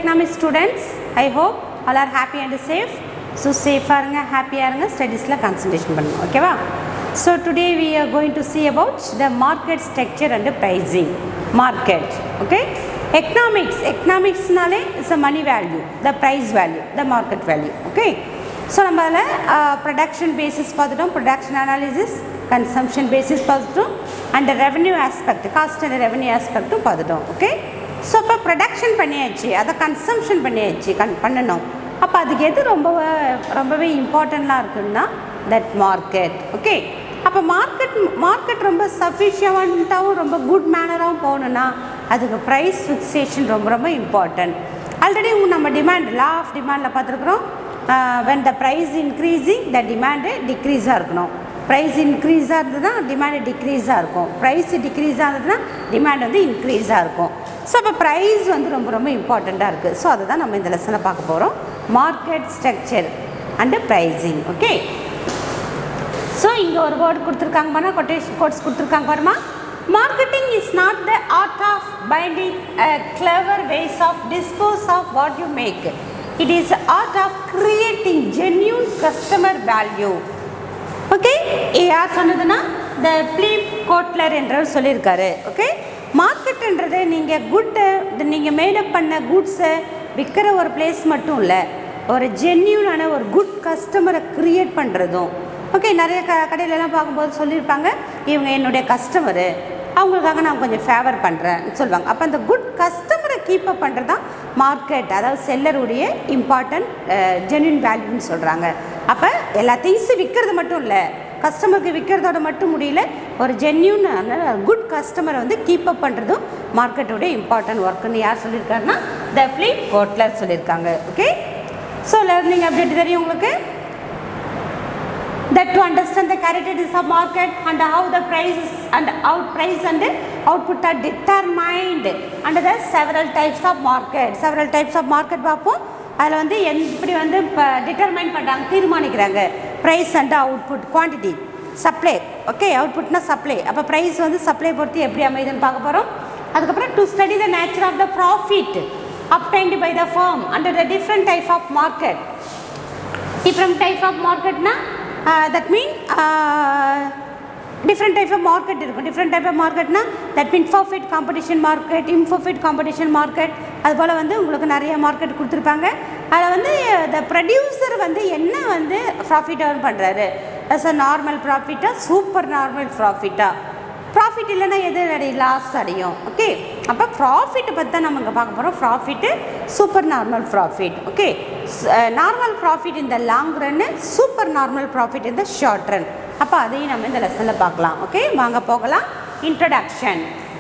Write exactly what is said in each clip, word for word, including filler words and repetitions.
economics students, I hope all are happy and safe. So safe arunga, happy arunga, studies la concentration pannu. Okay va? So today we are going to see about the market structure and the pricing. Market. Okay? Economics. Economics nale is a money value, the price value, the market value. Okay? So நம்மல uh, production basis பார்த்துட்டோம், production analysis, consumption basis பார்த்துட்டோம், and the revenue aspect, cost and revenue aspect பார்த்துட்டோம். Okay? So இப்போ production பண்ணியாச்சு, அதை consumption பண்ணியாச்சு, பண்ணணும். அப்போ அதுக்கு எது ரொம்ப ரொம்பவே இம்பார்ட்டண்ட்டாக இருக்குன்னா that market. Okay? அப்போ மார்க்கெட் மார்க்கெட் ரொம்ப சஃபிஷியண்ட்டாகவும் ரொம்ப குட் மேனராகவும் போகணுன்னா அதுக்கு ப்ரைஸ் ஃபிக்ஸேஷன் ரொம்ப ரொம்ப இம்பார்ட்டன்ட். ஆல்ரெடி நம்ம டிமாண்ட் லா ஆஃப் டிமாண்டில் பார்த்துருக்குறோம். When the price increasing the demand டிக்ரீஸாக இருக்கணும். ப்ரைஸ் இன்க்ரீஸாக இருந்ததுன்னா டிமாண்டு டிக்ரீஸாக இருக்கும். ப்ரைஸ் டிக்ரீஸாக இருந்ததுன்னா டிமாண்ட் வந்து இன்க்ரீஸாக இருக்கும். ஸோ அப்போ ப்ரைஸ் வந்து ரொம்ப ரொம்ப இம்பார்ட்டண்ட்டாக இருக்குது. ஸோ அதை தான் நம்ம இந்த லெசனில் பார்க்க போகிறோம். Market structure and pricing. Okay, so இங்கே ஒரு வேர்டு கொடுத்துருக்காங்க பாருமா, கொட்டேஷன் கோட்ஸ் கொடுத்துருக்காங்க பாருமா. Marketing is not the art of binding a clever ways of dispose of what you make. It is the art of creating genuine customer value. Okay, யார் சொன்னதுன்னா த Philip Kotler என்றவர் சொல்லியிருக்காரு. Okay, மார்க்கெட்டுன்றது நீங்கள் குட்டை நீங்கள் made up பண்ண குட்ஸை விற்கிற ஒரு பிளேஸ் மட்டும் இல்லை, ஒரு ஜென்யூனான ஒரு குட் கஸ்டமரை க்ரியேட் பண்ணுறதும். ஓகே, நிறைய க கடையிலலாம் பார்க்கும்போது சொல்லியிருப்பாங்க, இவங்க என்னுடைய கஸ்டமரு, அவங்களுக்காக நான் கொஞ்சம் ஃபேவர் பண்ணுறேன்னு சொல்லுவாங்க. அப்போ அந்த குட் கஸ்டமரை கீப்பப் பண்ணுறது தான் மார்க்கெட், அதாவது செல்லருடைய இம்பார்ட்டன்ட் ஜென்யூன் வேல்யூன்னு சொல்கிறாங்க. அப்போ எல்லா திங்ஸும் விற்கிறது மட்டும் இல்லை, கஸ்டமருக்கு விற்கிறதோட மட்டும் முடியல, ஒரு ஜென்யூன் குட் கஸ்டமரை வந்து கீப்பப் பண்ணுறதும் மார்க்கெட்டோடைய இம்பார்ட்டன்ட் ஒர்க்குன்னு யார் சொல்லியிருக்காருன்னா த பிலிப் கோட்லர் சொல்லியிருக்காங்க. ஓகே, ஸோ லேர்னிங் அப்டேட் தெரியும் உங்களுக்கு. That to understand the characteristics of market and how the prices and out price and output are determined under the several types of market. Several types of market பார்ப்போம். அதில் வந்து எப்படி வந்து இப்போ determine பண்ணுறாங்க, தீர்மானிக்கிறாங்க. Price and output, quantity, supply. Okay, அவுட்புட்னா supply. அப்போ ப்ரைஸ் வந்து சப்ளை பொறுத்து எப்படி அமைதுன்னு பார்க்க போகிறோம். அதுக்கப்புறம் to study the nature of the profit obtained by the firm under the different type of market. Different type of market na Uh, that mean uh, different type of market இருக்கும். different type of market na that mean perfect competition market, imperfect competition market. அது போல் வந்து உங்களுக்கு நிறைய market கொடுத்துருப்பாங்க. அதில் வந்து the producer வந்து என்ன வந்து ப்ராஃபிட் earn பண்ணுறாரு, as a நார்மல் ப்ராஃபிட்டா சூப்பர் நார்மல் ப்ராஃபிட்டா, ப்ராஃபிட் இல்லைன்னா எது அடையும், லாஸ் அடையும். ஓகே, அப்போ ப்ராஃபிட்டை பற்றி தான் நம்ம இங்கே பார்க்க போகிறோம். Profit, super normal profit. Okay, normal profit இந்த long run, super normal profit இந்த ஷார்ட் ரன். அப்போ அதையும் நம்ம இந்த லெசனில் பார்க்கலாம். ஓகே, வாங்க போகலாம். Introduction.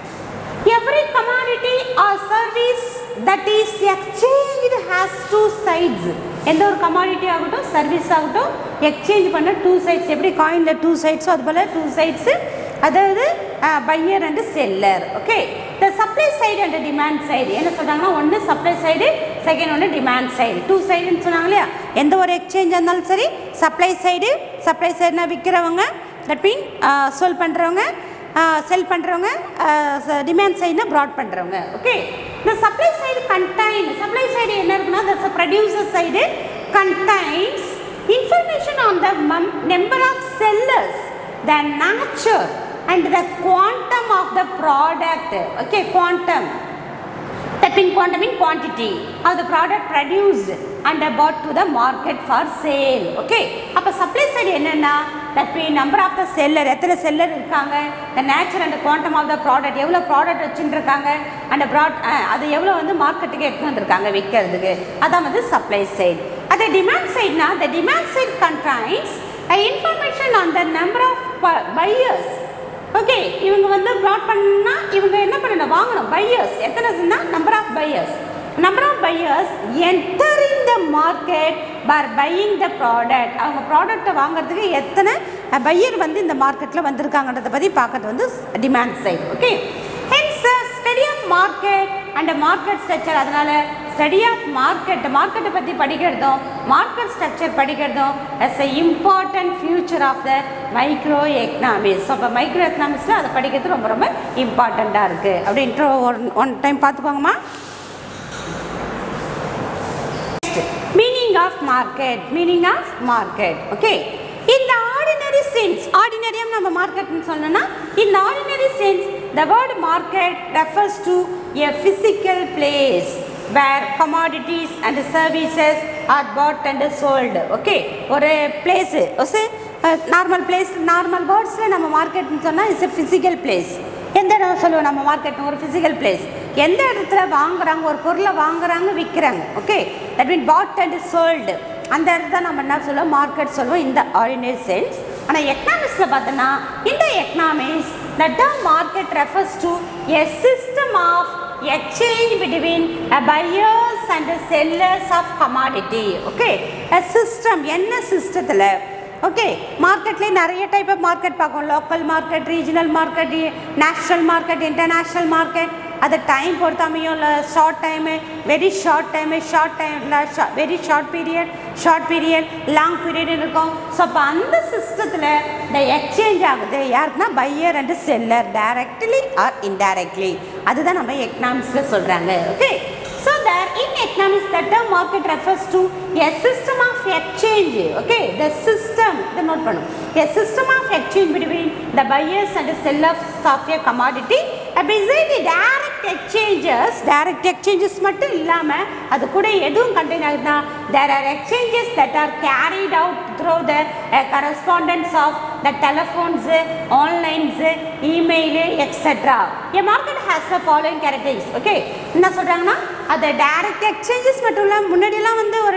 Every commodity or service that is exchange has two sides. எந்த ஒரு கமாடிட்டி ஆகட்டும் சர்வீஸ் ஆகட்டும் எக்ஸ்சேஞ்ச் பண்ண டூ சைட்ஸ். எப்படி காயினில் டூ சைட்ஸோ அது போல் டூ சைட்ஸு, அதாவது buyer and seller. Okay, the supply side and demand side என்ன சொல்கிறாங்கன்னா, ஒன்று சப்ளை சைடு, செகண்ட் ஒன்று டிமாண்ட் சைடு. டூ சைடுன்னு சொன்னாங்க இல்லையா, எந்த ஒரு எக்ஸ்சேஞ்சாக இருந்தாலும் சரி சப்ளை சைடு, சப்ளை சைடுனா விற்கிறவங்க, தட் மீன் சோல் பண்ணுறவங்க, செல் பண்ணுறவங்க, டிமாண்ட் சைடுனா ப்ராட் பண்ணுறவங்க. ஓகே, இந்த supply side contain, supply side என்ன இருக்குன்னா the producer side contains information on the number of sellers, the nature and the quantum of the product. Okay, quantum, that means quantum in quantity of the product produced and brought to the market for sale. Okay, அப்போ supply side என்னென்னா that means number of the seller, எத்தனை seller இருக்காங்க, the nature and the quantum of the product, எவ்வளோ product வச்சுட்டு இருக்காங்க, அந்த broad அது எவ்வளோ வந்து மார்க்கெட்டுக்கு எடுத்து வந்திருக்காங்க விற்கிறதுக்கு, அதான் வந்து சப்ளை சைடு. அது டிமாண்ட் சைடுனா the demand side contains information on the number of buyers. Okay, இவங்க வந்து ப்ராட் பண்ணா இவங்க என்ன பண்ணணும், வாங்கணும். பையர்ஸ் எத்தனை இருக்குன்னா number of buyers, number of buyers entering the market for buying the product. அவங்க ப்ராடக்டை வாங்குறதுக்கு எத்தனை பையர் வந்து இந்த மார்க்கெட்டில் வந்திருக்காங்கன்றதை பற்றி பார்க்கறது வந்து demand side. Okay, hence study of market and market structure. அதனால் ஸ்டடி ஆஃப் மார்க்கெட், மார்க்கெட்டை பற்றி படிக்கிறதும் மார்க்கெட் ஸ்ட்ரக்சர் படிக்கிறதும் as a important future of the micro economics. அப்போ மைக்ரோ எக்கனாமிக்ஸில் அதை படிக்கிறது ரொம்ப ரொம்ப இம்பார்ட்டண்ட்டாக இருக்குது. அப்படி இன்ட்ரோ ஒன் ஒன் டைம் பார்த்துக்கோங்கம்மா. meaning of market, meaning of market, okay. In the ordinary sense, ordinary நம்ம market னு சொல்லணும்னா in the ordinary sense the word market refers to a physical place where commodities and services are bought and sold, okay. ஒரு place, okay, normal place, normal வேர்ட்ஸில் நம்ம மார்க்கெட்னு சொன்னால் it's a physical place. எந்த இடம் சொல்லுவோம் நம்ம மார்க்கெட்னு? ஒரு ஃபிசிக்கல் பிளேஸ். எந்த இடத்துல வாங்குறாங்க, ஒரு பொருளை வாங்குறாங்க, விற்கிறாங்க, okay. That mean bought and sold, அந்த இடத்துல நம்ம என்ன சொல்லுவோம்? மார்க்கெட் சொல்லுவோம் இந்த ஆர்டினரி சென்ஸ். ஆனால் எக்கனாமிக்ஸில் பார்த்தோன்னா இந்த economics the term market refers to a system of exchange between a buyers and the sellers of commodity, okay. A system, என்ன சிஸ்டத்தில், ஓகே. மார்க்கெட்லேயே நிறைய டைப் ஆஃப் மார்க்கெட் பார்க்கும். Local market, regional market, national market, international market. அது time பொறுத்தாமையும் இல்லை, short time, very short time, short time, very short period, short period, long period இருக்கும். So அப்போ அந்த சிஸ்டத்தில் இந்த எக்ஸ்சேஞ்ச் ஆகுது யாருக்குன்னா buyer and seller, directly or indirectly. அதுதான் நம்ம எக்கனாமிக்ஸில் சொல்கிறாங்க, okay. So that in economics the term market refers to a system of exchange, okay. The system, the note பண்ணும், a system of exchange between the buyers and the sellers of a commodity. Besides the direct exchanges, direct exchanges மட்டும் இல்லாமல் அது கூட எதுவும் contain ஆகுதுன்னா there are exchanges that are carried out through the uh, correspondence of the telephones, online, email, et cetera. A market has the following characteristics, okay. என்ன சொல்கிறாங்கன்னா அது direct exchanges மட்டும் இல்லை, முன்னாடியெல்லாம் வந்து ஒரு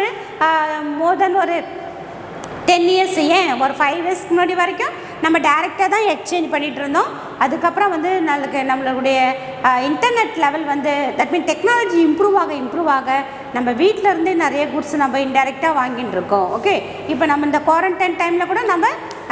மோர் தென் ஒரு டென் இயர்ஸ், ஏன் ஒரு ஃபைவ் இயர்ஸ்க்கு முன்னாடி வரைக்கும் நம்ம டைரெக்டாக தான் எக்ஸ்சேஞ்ச் பண்ணிகிட்டு இருந்தோம். அதுக்கப்புறம் வந்து நம்மளுக்கு நம்மளுடைய இன்டர்நெட் லெவல் வந்து தட் மீன் டெக்னாலஜி இம்ப்ரூவ் ஆக இம்ப்ரூவ் ஆக நம்ம வீட்டில் இருந்தே நிறைய குட்ஸ் நம்ம இன்டெரக்டாக வாங்கிட்டு இருக்கோம், ஓகே. இப்போ நம்ம இந்த குவாரண்டைன் டைமில் கூட நம்ம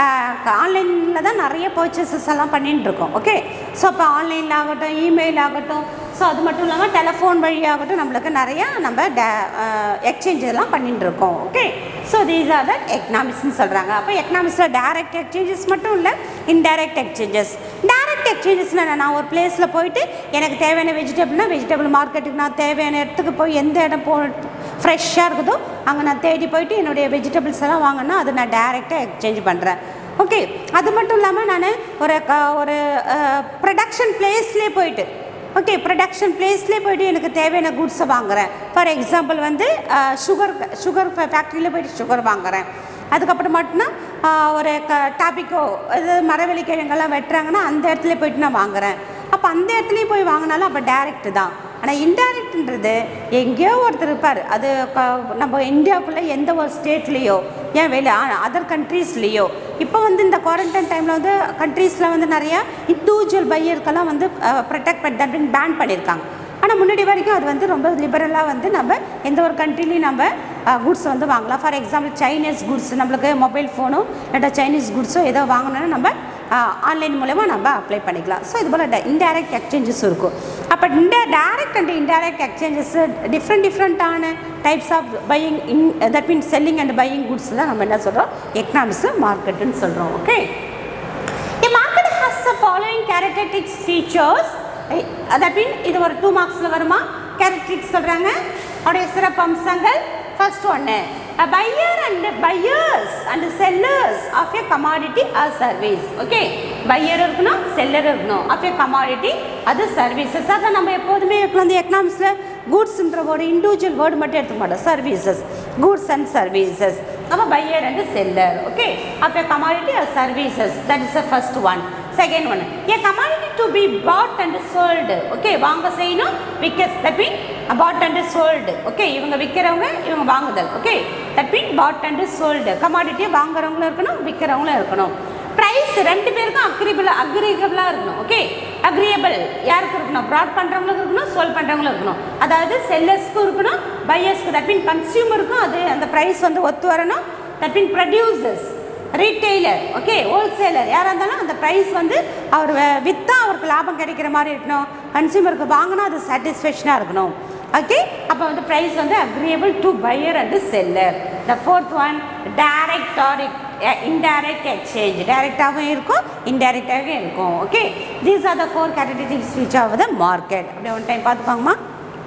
ஆன்லைனில் தான் நிறைய பர்ச்சேசஸ் எல்லாம் பண்ணிட்டு இருக்கோம், ஓகே. ஸோ இப்போ ஆன்லைனில் ஆகட்டும், இமெயில் ஆகட்டும், ஸோ அது மட்டும் இல்லாமல் டெலிஃபோன் வழியாகட்டும் நம்மளுக்கு நிறையா நம்ம டே எக்ஸ்சேஞ்ச் எல்லாம் பண்ணிட்டு இருக்கோம், okay. So these are the எக்கனாமிக்ஸ்ன்னு சொல்கிறாங்க. அப்போ எக்கனாமிக்ஸில் டைரக்ட் எக்ஸ்சேஞ்சஸ் மட்டும் இல்லை, இன்டைரக்ட் எக்ஸ்சேஞ்சஸ். டைரக்ட் எக்ஸ்சேஞ்சஸ்னால் நான் ஒரு பிளேஸில் போயிட்டு எனக்கு தேவையான வெஜிடபிள்னால் வெஜிடபிள் மார்க்கெட்டுக்கு நான் தேவையான இடத்துக்கு போய் எந்த இடம் போ ஃப்ரெஷ்ஷாக இருக்குதோ அங்கே நான் தேடி போயிட்டு என்னுடைய வெஜிடபிள்ஸ் எல்லாம் வாங்கினா அது நான் டைரெக்டாக எக்ஸ்சேஞ்ச் பண்ணுறேன், ஓகே. அது மட்டும் இல்லாமல் நான் ஒரு ஒரு ப்ரொடக்ஷன் பிளேஸ்லேயே போயிட்டு, ஓகே, ப்ரொடக்ஷன் பிளேஸ்லேயே போய்ட்டு எனக்கு தேவையான குட்ஸை வாங்குகிறேன். ஃபார் எக்ஸாம்பிள் வந்து சுகர் சுகர் ஃபேக்ட்ரியில் போய்ட்டு சுகர் வாங்குகிறேன். அதுக்கப்புறம் மட்டும்னா ஒரு க டாபிக்கோ இது மரவள்ளி கிழங்கெல்லாம் வெட்டுறாங்கன்னா அந்த இடத்துல போய்ட்டு நான் வாங்குகிறேன். அப்போ அந்த இடத்துலையும் போய் வாங்கினாலும் அப்போ டைரெக்டு தான். ஆனால் இன்டைரக்ட்ன்றது எங்கேயோ ஒருத்தர் இருப்பார், அது நம்ம இந்தியாவுக்குள்ளே எந்த ஒரு ஸ்டேட்லேயோ ஏன் வெளியே அதர் கண்ட்ரீஸ்லேயோ. இப்போ வந்து இந்த குவாரண்டைன் டைமில் வந்து கண்ட்ரீஸில் வந்து நிறையா இண்டிவிஜுவல் பையருக்கெல்லாம் வந்து ப்ரொடெக்ட் பண்ணி அப்படின்னு பேன் பண்ணியிருக்காங்க. ஆனால் முன்னாடி வரைக்கும் அது வந்து ரொம்ப லிபரலாக வந்து நம்ம எந்த ஒரு கண்ட்ரிலையும் நம்ம குட்ஸ் வந்து வாங்கலாம். ஃபார் எக்ஸாம்பிள் சைனீஸ் குட்ஸ், நம்மளுக்கு மொபைல் ஃபோனோ இல்லாட்டா சைனீஸ் குட்ஸோ ஏதோ வாங்கணுன்னா நம்ம ஆன்லைன் மூலமாக நம்ம அப்ளை பண்ணிக்கலாம். ஸோ இது போல் இன்டைரக்ட் எக்ஸ்சேஞ்சஸ் இருக்கும். அப்போ இந்த direct and indirect exchanges different டிஃப்ரெண்ட்டான types of buying in that means selling and buying goods தான் நம்ம என்ன சொல்கிறோம், எக்கனாமிக்ஸில் மார்க்கெட்டுன்னு சொல்கிறோம், okay. A market has the following characteristics features. That mean இது ஒரு டூ மார்க்ஸில் வருமா? கேரக்டரிஸ்டிக்ஸ் சொல்கிறாங்க, அவருடைய சிறப்பு அம்சங்கள். ஃபர்ஸ்ட் ஒன்று, a buyer and buyers and sellers of a commodity or service, okay. Buyer இருக்கணும், செல்லர் இருக்கணும், ஆஃப் ஏ கமாடிட்டி, அது சர்வீசஸ். அதான் நம்ம எப்போதுமே வந்து எக்கனாமிக்ஸில் கூட்ஸ்ன்ற ஒரு இண்டிவிஜுவல் வேர்டு மட்டும் எடுத்துக்க மாட்டோம், சர்வீசஸ், கூட்ஸ் அண்ட் சர்வீசஸ். அப்போ buyer and seller, okay, of a commodity or services, that is the first one. Second one, a commodity to be bought and sold, okay. வாங்க செய்யணும், விற்க, that mean bought and sold, okay. இவங்க விற்கிறவங்க, இவங்க வாங்குதல், okay. That mean bought and sold, கமாடிட்டியை வாங்குறவங்களும் இருக்கணும், விற்கிறவங்களும் இருக்கணும். ப்ரைஸ் ரெண்டு பேருக்கும் அக்ரிபிள் அக்ரிகபிளாக இருக்கணும், ஓகே. அக்ரியபிள் யாருக்கு இருக்கணும்? ப்ராட் பண்ணுறவங்களுக்கு இருக்கணும், சோல் பண்ணுறவங்களும் இருக்கணும். அதாவது செல்லர்ஸ்க்கும் இருக்கணும், பையர்ஸ்க்கு, தட் மீன் கன்சியூமருக்கும் அது அந்த ப்ரைஸ் வந்து ஒத்து வரணும். That mean producers, retailer, okay, wholesaler யாராக இருந்தாலும் அந்த ப்ரைஸ் வந்து அவர் விற்றா அவருக்கு லாபம் கிடைக்கிற மாதிரி இருக்கணும், கன்சியூமருக்கு வாங்கினா அது சாட்டிஸ்ஃபேக்ஷனாக இருக்கணும், ஓகே. அப்போ வந்து ப்ரைஸ் வந்து agreeable to buyer and seller. The fourth one, direct or indirect exchange, டைரெக்டாகவும் இருக்கும், இன்டைரக்டாகவும் இருக்கும், okay. These are the four characteristics which of the market. அப்படியே ஒன் டைம் பார்த்துப்பாங்கம்மா.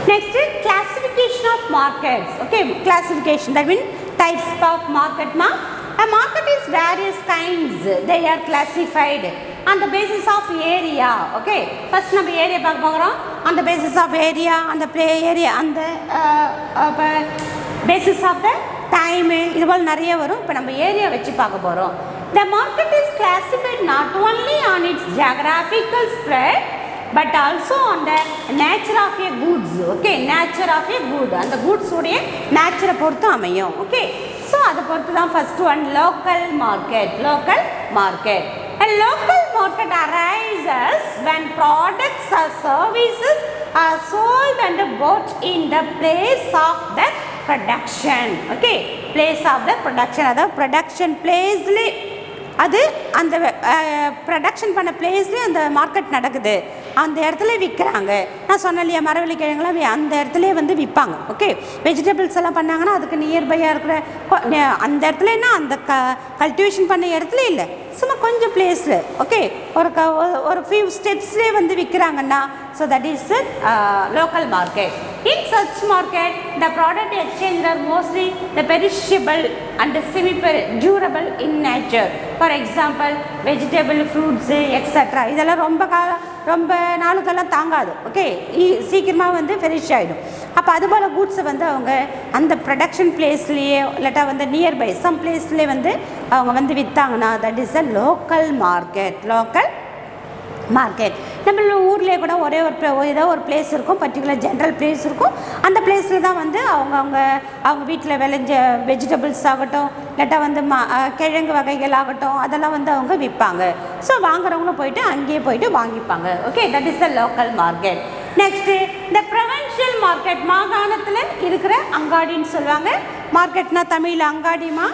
Next, classification of markets. Okay, classification, that means types of market. Ma? A market is various kinds. They are classified on the basis of area. Okay, first நம்ம area பார்க்க போகிறோம். On the basis of area, on the play area, on the uh, uh, basis of the time. இது போல் நிறைய வரும். இப்போ நம்ம area வச்சு பார்க்க போகிறோம். The market is classified not only on its geographical spread but also on the nature of a goods. Okay, nature of a good. And the goods உடைய nature பொறுத்து அமையும். Okay, so அதை பொறுத்து தான் first one local market. Local market. A local market arises when products or services are sold and bought in the place of the production. Okay, place of the production. That production place li அது அந்த production பண்ண பிளேஸ்லேயே அந்த market நடக்குது, அந்த இடத்துல விற்கிறாங்க. நான் சொன்னேன் இல்லையா, மரவள்ளி கிழங்குலாம் அந்த இடத்துலையே வந்து விற்பாங்க. ஓகே, வெஜிடபிள்ஸ் எல்லாம் பண்ணாங்கன்னா அதுக்கு நியர்பையாக இருக்கிற அந்த இடத்துலன்னா அந்த க கல்டிவேஷன் பண்ண இடத்துல இல்லை, சும்மா கொஞ்சம் பிளேஸில். ஓகே, ஒரு க ஒரு ஃபியூ ஸ்டெப்ஸ்லேயே வந்து விற்கிறாங்கன்னா, so that is local market. In such market, the product exchanged are mostly the perishable and the semi-durable in nature. For example, vegetable, fruits, et cetera. இதெல்லாம் ரொம்ப கால ரொம்ப நாளுக்கெல்லாம் தாங்காது. ஓகே, சீக்கிரமாக வந்து பெரிஷ் ஆகிடும். அப்போ அதுபோல் கூட்ஸை வந்து அவங்க அந்த ப்ரொடக்ஷன் பிளேஸ்லேயே இல்லாட்டா வந்து நியர்பை சம் பிளேஸ்லேயே வந்து அவங்க வந்து விற்றாங்கன்னா that is a local market. Local market. நம்ம ஊர்லேயே கூட ஒரே ஒரு ஏதோ ஒரு பிளேஸ் இருக்கும், பர்டிகுலர் ஜென்ரல் பிளேஸ் இருக்கும். அந்த பிளேஸில் தான் வந்து அவங்க அவங்க அவங்க வீட்டில் விளைஞ்ச வெஜிடபிள்ஸ் ஆகட்டும், இல்லாட்டா வந்து மா கிழங்கு வகைகள் ஆகட்டும், அதெல்லாம் வந்து அவங்க விற்பாங்க. ஸோ வாங்குறவங்களும் போயிட்டு அங்கேயே போயிட்டு வாங்கிப்பாங்க. Okay, that is the local market. Next இந்த ப்ரொவின்ஷியல் மார்க்கெட். மாகாணத்தில் இருக்கிற அங்காடின்னு சொல்லுவாங்க. மார்க்கெட்னா தமிழில் அங்காடிமா.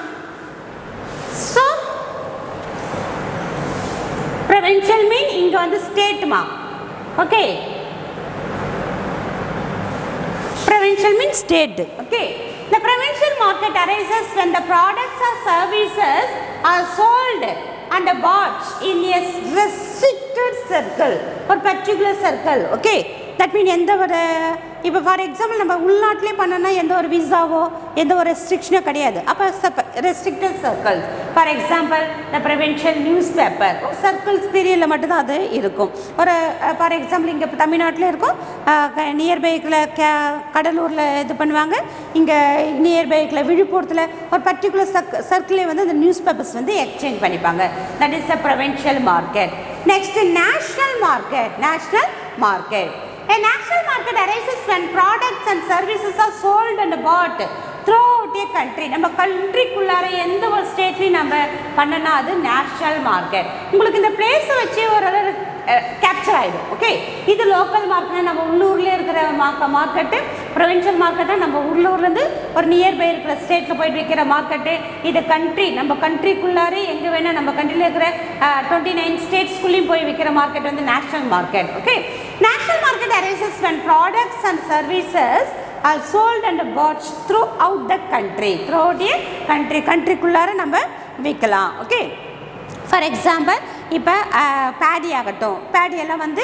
ஸோ provincial mean இங்க வந்து state மா. okay, provincial mean state. okay, the provincial market arises when the products or services are sold and bought in a restricted circle or particular circle. okay, that mean எந்த ஒரு இப்போ for example நம்ம உள்நாட்டிலே பண்ணோன்னா எந்த ஒரு விசாவோ எந்த ஒரு ரெஸ்ட்ரிக்ஷனோ கிடையாது. அப்போ restricted circles. For example the provincial newspaper circles பீரியடில் மட்டும்தான் அது இருக்கும். ஒரு ஃபார் எக்ஸாம்பிள் இங்கே தமிழ்நாட்டில் இருக்கும், நியர்பைக்கில் கே கடலூரில் இது பண்ணுவாங்க, இங்கே நியர்பைக்கில் விழுப்புரத்தில் ஒரு பர்டிகுலர் சர்க் சர்க்கிளே வந்து அந்த நியூஸ் பேப்பர்ஸ் வந்து எக்ஸ்சேஞ்ச் பண்ணிப்பாங்க. That is a provincial market. Next national market. National market. A national market arises when products and services are sold and bought throughout a country. நம்ம கண்ட்ரிக்குள்ளார எந்த ஒரு ஸ்டேட்லையும் நம்ம பண்ணனா அது நேஷ்னல் மார்க்கெட். உங்களுக்கு இந்த பிளேஸை வச்சு ஒரு கேப்சர் ஆகிடும். ஓகே, இது லோக்கல் மார்க்கெட். நம்ம உள்ளூர்லேயே இருக்கிற மார்க்க மார்க்கெட்டு. ப்ரொவின்ஷியல் மார்க்கெட்டை நம்ம உள்ளூர்லேருந்து ஒரு நியர்பை இருக்கிற ஸ்டேட்டில் போய்ட்டு விற்கிற மார்க்கெட்டு. இது கண்ட்ரி, நம்ம கண்ட்ரிக்குள்ளாரே எங்கே வேணால் நம்ம கண்ட்ரியில் இருக்கிற டுவெண்ட்டி நைன் ஸ்டேட்ஸ்குள்ளேயும் போய் விற்கிற மார்க்கெட் வந்து national market. Okay, national market arises when products and services are sold and bought throughout the country. throughout a country, கண்ட்ரிக்குள்ளார நம்ம விற்கலாம். ஓகே, ஃபார் எக்ஸாம்பிள் இப்போ பேடி ஆகட்டும், பேடியெல்லாம் வந்து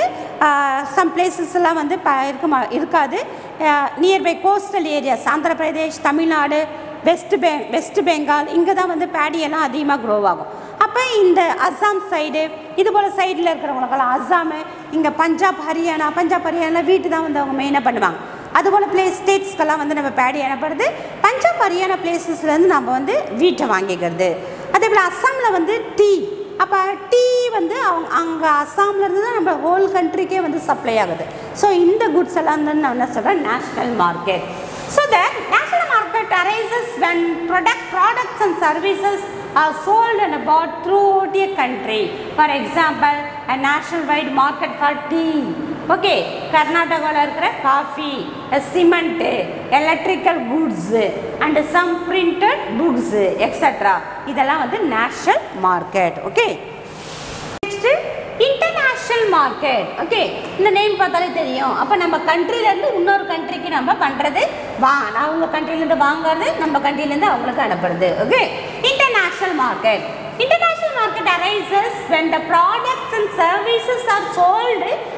சம் பிளேசஸ் எல்லாம் வந்து இருக்குமா இருக்காது. Nearby coastal areas, Andhra Pradesh, Tamil Nadu, west பெ வெஸ்ட் பெங்கால், இங்கே தான் வந்து பேடியெல்லாம் அதிகமாக க்ரோ ஆகும். அப்போ இந்த அஸ்ஸாம் சைடு இது போல் சைடில் இருக்கிறவங்களுக்கெல்லாம் அஸ்ஸாமு, இங்கே பஞ்சாப் ஹரியானா, பஞ்சாப் ஹரியானா வீட்டு தான் வந்து அவங்க மெயினாக பண்ணுவாங்க. அதுபோல் பிளேஸ் ஸ்டேட்ஸ்க்கெல்லாம் வந்து நம்ம பேடி அனுப்புறது. பஞ்சாப் ஹரியானா பிளேசஸ்லேருந்து நம்ம வந்து வீட்டை வாங்கிக்கிறது. அதே போல் அஸ்ஸாமில் வந்து டீ. அப்போ டீ வந்து அவங்க அங்கே அஸ்ஸாம்லேருந்து தான் நம்ம ஹோல் கண்ட்ரிக்கே வந்து சப்ளை ஆகுது. ஸோ இந்த குட்ஸ் எல்லாம் வந்து நான் என்ன சொல்கிறேன், national market. So the national market arises when product products and services are sold and bought throughout a country. For example, a national wide market for tea. Okay, கர்நாடகாவில் இருக்கிற coffee, cement, electrical goods and some printed books extra, இதெல்லாம் வந்து national market. Okay, next international market. Okay, இந்த name பார்த்தாலே தெரியும். அப்போ நம்ம கண்ட்ரிலேருந்து இன்னொரு கண்ட்ரிக்கு நம்ம பண்ணுறது வா அவங்க கண்ட்ரிலேருந்து வாங்குறது, நம்ம கண்ட்ரிலேருந்து அவங்களுக்கு அனுப்புறது. Okay, international market. International market arises when the products and services are sold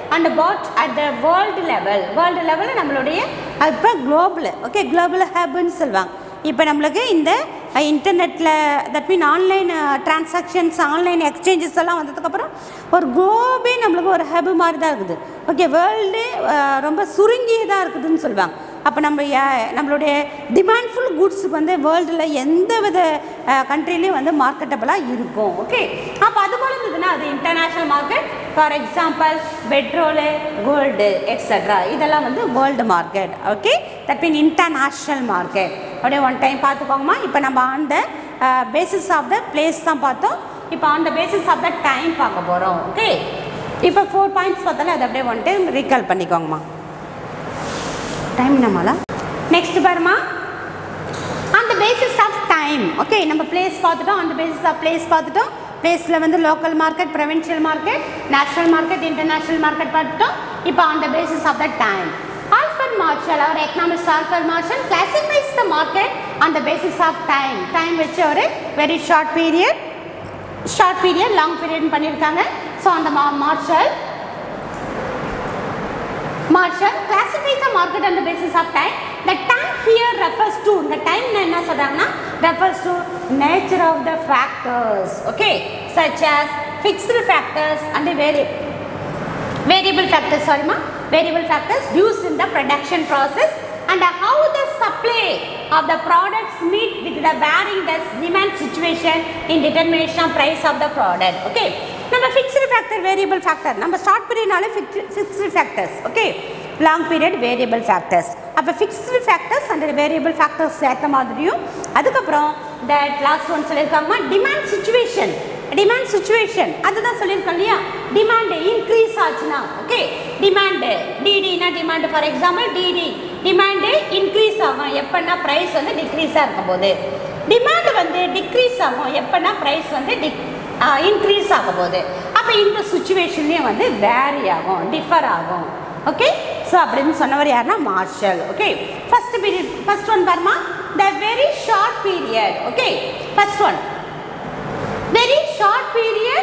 and bought at the world level world லெவலில் நம்மளுடைய இப்போ குளோபல் ஓகே குளோபல் ஹப்னு சொல்லுவாங்க. இப்போ நம்மளுக்கு இந்த இன்டர்நெட்டில் that mean online transactions online exchanges எல்லாம் வந்ததுக்கப்புறம் ஒரு குளோபே நம்மளுக்கு ஒரு ஹப் மாதிரி தான் இருக்குது. ஓகே வேர்ல்டு ரொம்ப சுருங்கியதாக இருக்குதுன்னு சொல்லுவாங்க. அப்போ நம்ம நம்மளுடைய டிமாண்ட்ஃபுல் குட்ஸுக்கு வந்து வேர்ல்டில் எந்த வித கண்ட்ரிலையும் வந்து மார்க்கெட்டபிளாக இருக்கும். ஓகே அப்போ அது போல இருந்ததுன்னா அது international market. For example petrol gold extra இதெல்லாம் வந்து world market. Okay that mean international market. அப்படியே ஒன் டைம் பார்த்துக்கோங்கம்மா. இப்போ நம்ம on the basis of the place தான் பார்த்தோம். இப்போ on the basis of the time பார்க்க போகிறோம். ஓகே இப்போ ஃபோர் பாயிண்ட்ஸ் பார்த்தாலே அதை அப்படியே ஒன் டைம் ரீகால் பண்ணிக்கோங்கம்மா. டைம் நம்மளா நெக்ஸ்ட் பாருமா on the basis of time. Okay நம்ம பிளேஸ் பார்த்துட்டோம். On the basis of place பார்த்துட்டோம். பிளேஸில் வந்து local market provincial market national market international market பார்த்துட்டோம். இப்போ on the basis of the time Alfred Marshall our economist Alfred Marshall classifies the market on the basis of time. Time which ஒரு very short period short period long period பண்ணிருக்காங்க. So on the Marshall Marshall classifies the market on the basis of time. The time here refers to the time என்ன சொல்றாங்கன்னா refers to nature of the factors. Okay such as fixed factors and variable variable factors sorry ma variable factors used in the production process and how the supply of the products meet with the varying demand situation in determination of price of the product. Okay நம்ம fixed factor variable factor நம்ம short period நால fixed factors. Okay long period variable factors. அப்ப fixed factors and variable factors சேர்த்த மாதிரியும் அதுக்கப்புறம் that last one சொல்லிருக்காங்க demand situation demand situation அதுதான் சொல்லிருக்கோம் இல்லையா. demand increase ஆச்சுனா ஓகே demand dd னா demand for example dd demand increase ஆகும் எப்பனா price வந்து decrease ஆ இருக்கும்போது. demand வந்து decrease ஆகும் எப்பனா price வந்து increase ஆகும்போது. அப்ப இந்த situationலயே வந்து vary ஆகும் differ ஆகும். ஓகே சோ அப்படினு சொன்னவர் யாருன்னா Marshall. Okay first period first one பாருமா the very short period. okay first one very short period.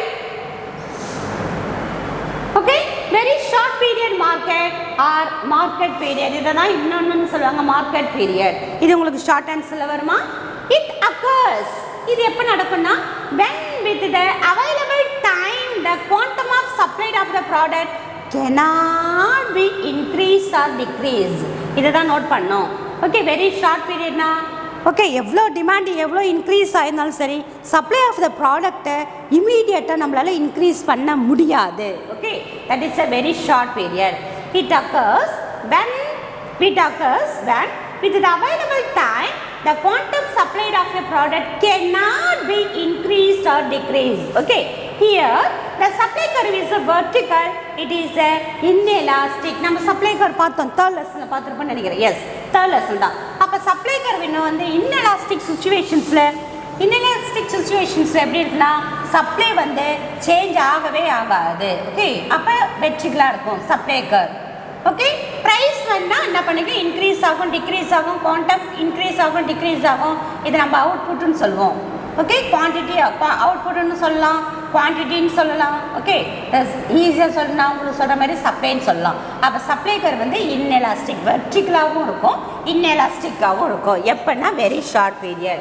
okay very short period market or market period இததான் இன்னொன்னு சொல்வாங்க market period. இது உங்களுக்கு ஷார்ட் ஆன்சர்ல வருமா. it occurs இது எப்ப நடக்கும்னா when with the available time the quantum of supply of the product cannot be increase or decrease. இததான் நோட் பண்ணோம். okay very short period னா ஓகே எவ்வளோ டிமாண்ட் எவ்வளோ இன்க்ரீஸ் ஆயிருந்தாலும் சரி சப்ளை ஆஃப் த ப்ராடக்டை இமீடியட்டாக நம்மளால் இன்க்ரீஸ் பண்ண முடியாது. Okay that is a very short period. It occurs when it occurs when with the available time the quantum supplied of a product cannot be increased or decreased. okay here the supply curve is a vertical it is a inelastic. நம்ம supply curve பார்த்தோம் third lessonல பார்த்திருப்போம் நினைக்கிறேன். yes third lesson தான். அப்ப supply curve இன்னும் வந்து inelastic situationsல inelastic situationsல எப்படி இருக்குன்னா supply வந்து change ஆகவே ஆகாது. okay அப்ப வெர்டிகலா இருக்கும் supply curve. okay price வந்தா என்ன பண்ணுங்க increase ஆகும் decrease ஆகும் quantum increase ஆகும் decrease ஆகும். இது நம்ம output னு சொல்வோம். okay quantity output னு சொல்லலாம் quantity னு சொல்லலாம். okay ஈஸியா சொல்லனா உங்களுக்கு சொல்ற மாதிரி supply னு சொல்லலாம். அப்ப supply curve வந்து inelastic verticalaவும் இருக்கும் inelasticஆவும் இருக்கும் எப்பனா very short period.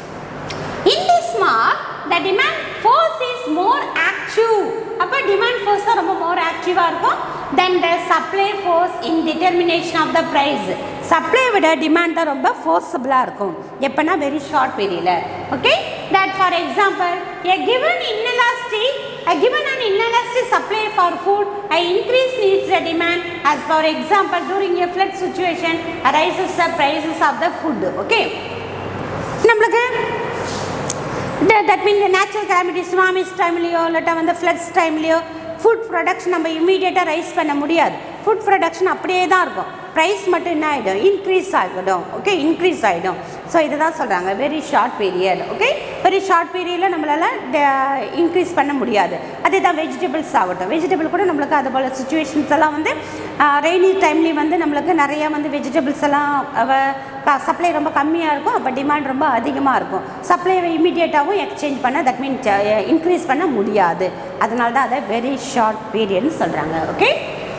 in this mark the demand force is more active. அப்ப demand force ரொம்ப more active-ஆ இருக்கும் then the supply force in determination of the price. supply விட demand தான் ரொம்ப forcible-ஆ இருக்கும் எப்பனா very short period-ல. okay that for example a given inelastic a given an inelastic supply for food a increase needs the demand as for example during a flood situation arises the prices of the food. okay நம்மளுக்கு that means the natural calamity tsunamis டைம்லயோ இல்ல வந்து floods டைம்லயோ food production நம்ம இமீடியட்டாக rice பண்ண முடியாது. Food production அப்படியே தான் இருக்கும். ப்ரைஸ் மட்டும் என்ன ஆகிடும் இன்க்ரீஸ் ஆகிடும். ஓகே இன்க்ரீஸ் ஆகிடும். ஸோ இதை தான் சொல்கிறாங்க very short period. Okay very short பீரியடில் நம்மளால் இன்க்ரீஸ் பண்ண முடியாது. அதே தான் வெஜிடபிள்ஸ் ஆகட்டும். வெஜிடபிள் கூட நம்மளுக்கு அது போல் சுச்சுவேஷன்ஸ் எல்லாம் வந்து ரெய்னி டைம்லேயும் வந்து நம்மளுக்கு நிறையா வந்து வெஜிடபிள்ஸ் எல்லாம் சப்ளை ரொம்ப கம்மியாக இருக்கும். அப்போ டிமாண்ட் ரொம்ப அதிகமாக இருக்கும். சப்ளைவை இமீடியட்டாகவும் எக்ஸ்சேஞ்ச் பண்ண தட் மீன்ஸ் இன்க்ரீஸ் பண்ண முடியாது. அதனால தான் அதை வெரி ஷார்ட் பீரியட்னு சொல்கிறாங்க. Okay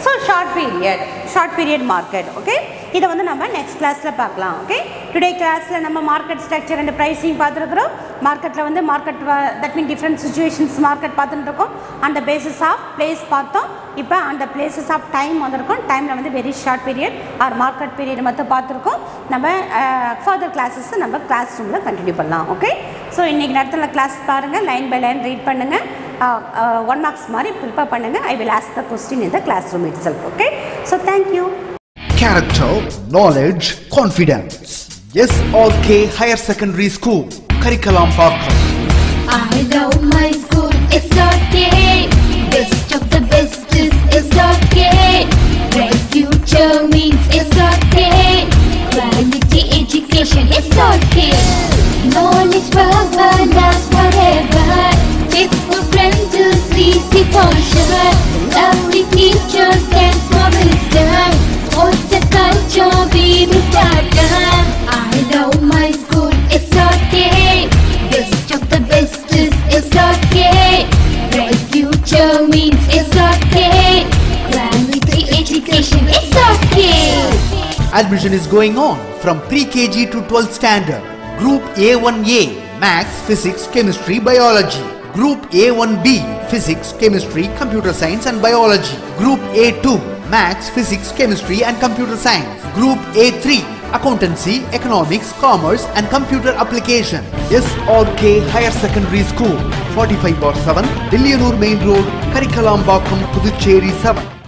so short period short period market okay இதை வந்து நம்ம நெக்ஸ்ட் கிளாஸில் பார்க்கலாம் ஓகே டுடே கிளாஸில் நம்ம மார்க்கெட் ஸ்ட்ரக்சர் அண்ட் ப்ரைஸிங் பார்த்துருக்குறோம் மார்க்கெட்டில் வந்து market that mean different situations market பார்த்துட்டு இருக்கோம் அந்த பேசிஸ் ஆஃப் பிளேஸ் பார்த்தோம் இப்போ அந்த பிளேசஸ் ஆஃப் டைம் வந்திருக்கும் டைமில் வந்து very short period or market period மட்டும் பார்த்துருக்கோம் நம்ம ஃபர்தர் கிளாஸஸ் நம்ம கிளாஸ் ரூமில் கண்டினியூ பண்ணலாம் ஓகே ஸோ இன்றைக்கி நேரத்தில் கிளாஸ் பாருங்கள் லைன் பை லைன் ரீட் பண்ணுங்கள் ஒன் மார்க்ஸ் மாதிரி ப்ரிப்பேர் பண்ணுங்கள் I will ask the question in the classroom itself okay so thank you Character, knowledge, confidence. S R K Higher Secondary School, Curriculum Parkam. I love my school, it's okay. Best of the best is it's okay. Bright future means it's okay. Quality education, it's okay. Knowledge power lasts forever. Faithful friends to see the culture. Lovely teachers and for wisdom. What's the culture we will start? I love my school, it's okay. Best of the best is it's okay. Bright future means it's okay. Quality education, it's okay. Admission is going on from pre-K G to twelfth standard. Group A one A, Maths, Physics, Chemistry, Biology. Group A one B, Physics, Chemistry, Computer Science and Biology. Group A two, Maths, Physics, Chemistry and Computer Science. Group A three, Accountancy, Economics, Commerce and Computer Application. S R K Higher Secondary School, forty-five bar seven, Dillianur Main Road, Karikalambakkam, Puducherry seven.